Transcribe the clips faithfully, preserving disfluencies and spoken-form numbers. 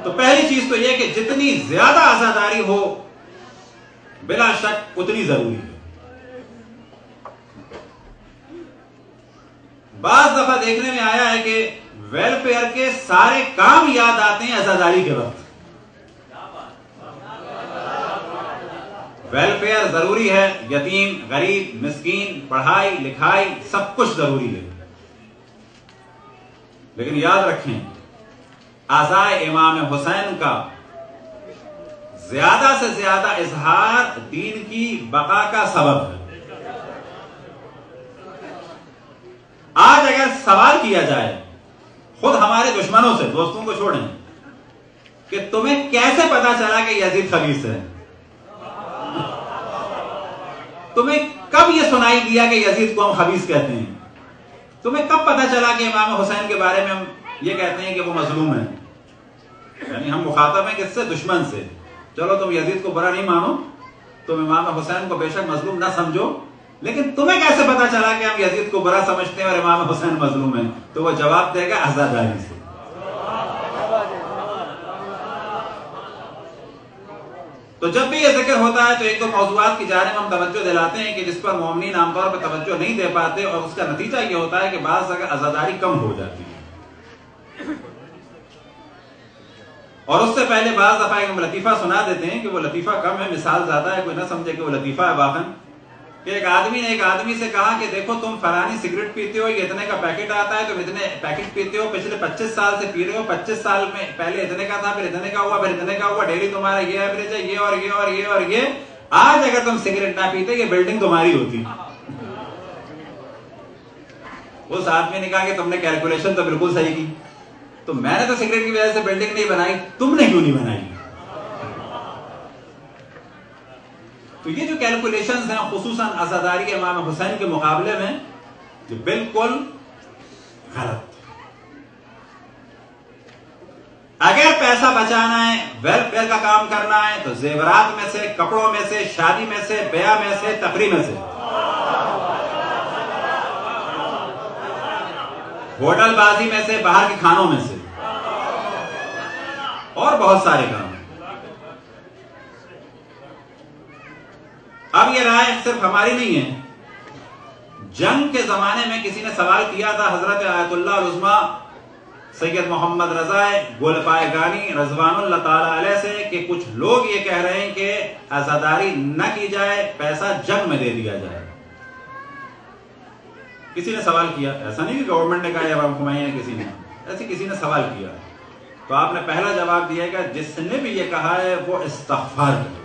तो पहली चीज तो यह कि जितनी ज्यादा आजादारी हो बिला शक उतनी जरूरी है। बाज दफा देखने में आया है कि वेलफेयर के सारे काम याद आते हैं आजादारी के वक्त। वेलफेयर जरूरी है, यतीम गरीब मिस्कीन पढ़ाई लिखाई सब कुछ जरूरी है, लेकिन याद रखें आज़ाए इमाम हुसैन का ज्यादा से ज्यादा इजहार दीन की बका का सबब है। आज अगर सवाल किया जाए खुद हमारे दुश्मनों से, दोस्तों को छोड़ें, कि तुम्हें कैसे पता चला कि यजीद खबीस है, तुम्हें कब यह सुनाई दिया कि यजीद को हम खबीस कहते हैं, तुम्हें कब पता चला कि इमाम हुसैन के बारे में हम ये कहते हैं कि वो मजलूम है। यानी हम मुखातब हैं किससे? दुश्मन से। चलो तुम यजीद को बुरा नहीं मानो, तुम इमाम हुसैन को बेशक मजलूम ना समझो, लेकिन तुम्हें कैसे पता चला कि हम यजीद को बुरा समझते हैं और इमाम हुसैन मजलूम है? तो वो जवाब देगा आजादारी से। तो जब भी ये जिक्र होता है तो एक दो मौजूआत की जानिब हम तवज्जो दिलाते हैं कि जिस पर मोमिनीन आमतौर पर तवज्जो नहीं दे पाते, और उसका नतीजा ये होता है कि बाज़ अगर आजादारी कम हो जाती है। और उससे पहले बाज़ दफा हम लतीफा सुना देते हैं कि वो लतीफा कम है, मिसाल ज्यादा है, कोई ना समझे कि वो लतीफा है वाकन। कि एक आदमी ने एक आदमी से कहा कि देखो तुम फलानी सिगरेट पीते हो, ये इतने का पैकेट आता है, तुम इतने पैकेट पीते हो, पिछले पच्चीस साल से पी रहे हो, पच्चीस साल में पहले इतने का था, फिर इतने का हुआ, फिर इतने का हुआ, डेली तुम्हारा ये एवरेज है, ये और ये और ये और ये। आज अगर तुम सिगरेट ना पीते ये बिल्डिंग तुम्हारी होती। उस आदमी ने कहा कि तुमने कैलकुलेशन तो बिल्कुल सही की, तो मैंने तो सिगरेट की वजह से बिल्डिंग नहीं बनाई, तुमने क्यों नहीं बनाई? तो ये जो कैलकुलेशंस हैं खुसूसन आजादारी के इमाम हुसैन के मुकाबले में, जो बिल्कुल गलत। अगर पैसा बचाना है, वेलफेयर का काम करना है, तो जेवरात में से, कपड़ों में से, शादी में से, ब्याह में से, तकरीब में से, होटलबाजी में से, बाहर के खानों में से, और बहुत सारे काम। अब ये राय सिर्फ हमारी नहीं है। जंग के जमाने में किसी ने सवाल किया था हजरत आयतुल्लाह उज़्मा सैयद मोहम्मद रजा गोलपाए गानी रज़वानुल्लाह ताला अलैह से कि कुछ लोग ये कह रहे हैं कि आजादारी न की जाए, पैसा जंग में दे दिया जाए। किसी ने सवाल किया, ऐसा नहीं कि गवर्नमेंट ने कहा या हुमायूं ने, किसी ने ऐसे किसी ने सवाल किया, तो आपने पहला जवाब दिया कि जिसने भी ये कहा है वो इस्तग़फ़ार करे।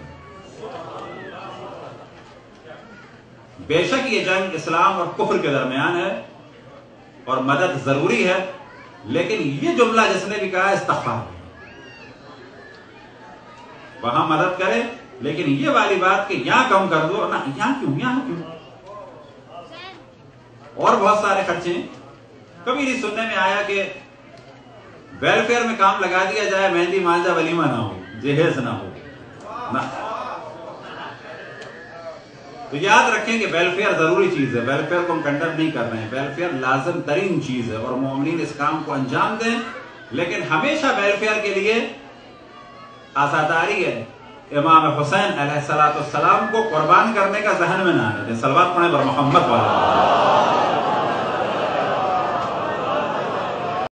बेशक ये जंग इस्लाम और कुफ्र के दरमियान है और मदद जरूरी है, लेकिन ये जुमला जिसने भी कहा इस्तग़फ़ार, वहां मदद करे, लेकिन ये वाली बात कि यहां कम कर दो ना, यहां क्यों, यहां क्यों, और बहुत सारे खर्चे। कभी नहीं सुनने में आया कि वेलफेयर में काम लगा दिया जाए, मेहंदी मांझा वलीमा ना हो, जहेज ना हो ना। तो याद रखें कि वेलफेयर जरूरी चीज है, वेलफेयर को हम कंडम नहीं कर रहे हैं, वेलफेयर लाजम तरीन चीज है और मोमिनीन इस काम को अंजाम दें, लेकिन हमेशा वेलफेयर के लिए आजादारी है इमाम हुसैन अलैहिस्सलाम को कुर्बान करने का जहन में ना आने दें। सलवात पढ़े बर मोहम्मद वाला।